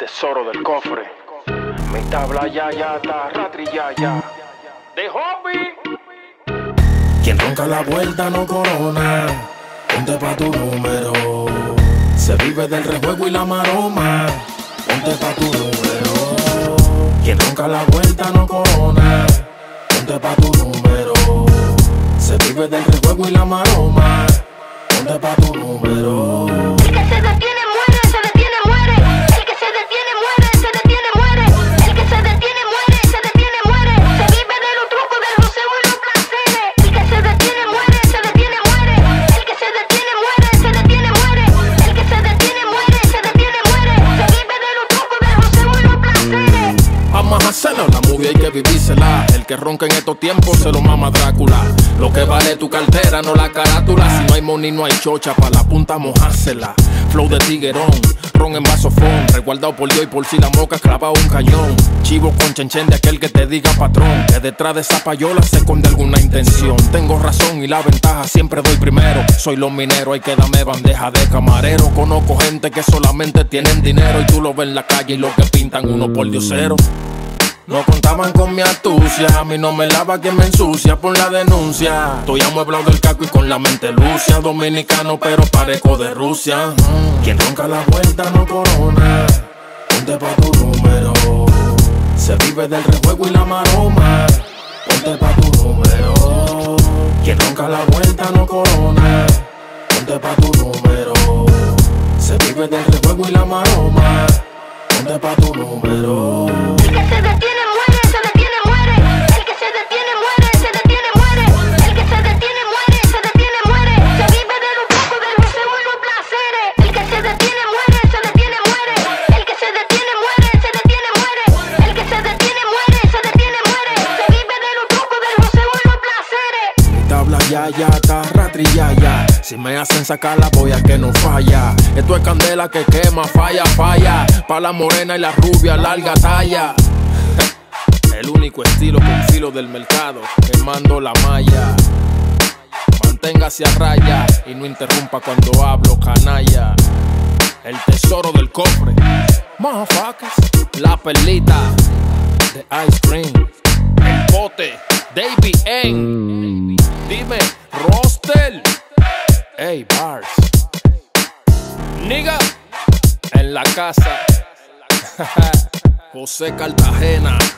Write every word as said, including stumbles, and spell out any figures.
tesoro del cofre. Mi tabla ya ya está ratrillada de hobby. Quien ronca la vuelta no corona. Ponte pa' tu número. Se vive del rejuego y la maroma. Ponte pa' tu número. Quien ronca la vuelta no corona. Ponte pa' tu número. Se vive del rejuego y la maroma. Ponte pa' tu número. El que se detiene muere, se detiene muere. El que se detiene muere, se detiene muere. El que se detiene muere, se detiene muere. Se vive de los trucos, del joseo y los placeres. El que se detiene muere, se detiene muere. El que se detiene muere, se detiene muere. El que se detiene muere, se detiene muere. Se vive de los trucos, del joseo y los placeres. Vamos a hacerlo, la movie hay que vivírsela. El que ronca en estos tiempos se lo mama Drácula. Lo que vale tu cartera, no la carátula. Si no hay money, no hay chocha, pa' la punta mojársela. Flow de tiguerón, ron en vasofón. Resguardado por Dios y por si la moca clavado un cañón. Chivo con chenchen de aquel que te diga patrón. Que detrás de esa payola se esconde alguna intención. Tengo razón y la ventaja siempre doy primero. Soy los mineros, hay que darme bandeja de camarero. Conozco gente que solamente tienen dinero y tú lo ves en la calle y lo que pintan uno por diosero. No contaban con mi astucia, a mí no me lava quien me ensucia por la denuncia. Estoy amueblado del caco y con la mente lucia. Dominicano pero parezco de Rusia. mm. Quien ronca la vuelta no corona. Ponte pa' tu número. Se vive del rejuego y la maroma. Ponte pa' tu número. Quien ronca la vuelta no corona. Ponte pa' tu número. Se vive del rejuego y la maroma. Ponte pa' tu número. El que se detiene muere, se detiene muere. El que se detiene muere, se detiene muere. El que se detiene muere, se detiene muere. Se vive de los trucos, del joseo y los placeres. El que se detiene muere, se detiene muere. El que se detiene muere, se detiene muere. El que se detiene muere, se detiene muere. Se vive de los trucos, del joseo y los placeres. Mi tabla ya ya está ratrillada. Si me hacen sacarla voy a que no falla. Esto es candela que quema, falla, falla. Pa' la morena y la rubia, larga talla. El único estilo con filo del mercado, quemando la malla. Manténgase a raya y no interrumpa cuando hablo, canalla. El tesoro del cofre, motherfuckers. La perlita de ice cream. El bote, Davey N. Dime, Roster. Hey, Bars. Nigga. En la casa. José Cartagena.